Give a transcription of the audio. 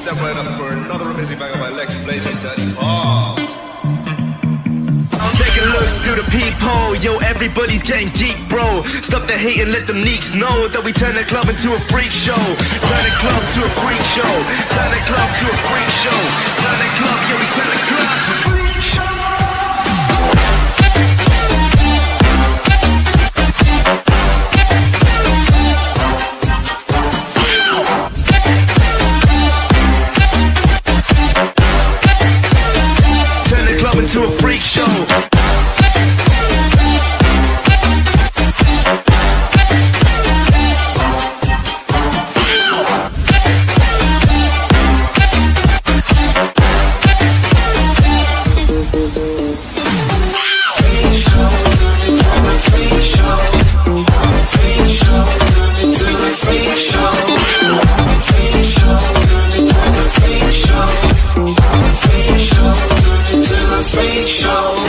step right up for another amazing banger by Lex Blaze and Daddy Paul. Take a look through the peephole, yo, everybody's getting geek, bro. Stop the hate and let them leaks know that we turn the club into a freak show. Turn the club to a freak show. Turn the club to a freak show. Turn the club, yo, we turn the club to a freak show. To a freak show. Freak show.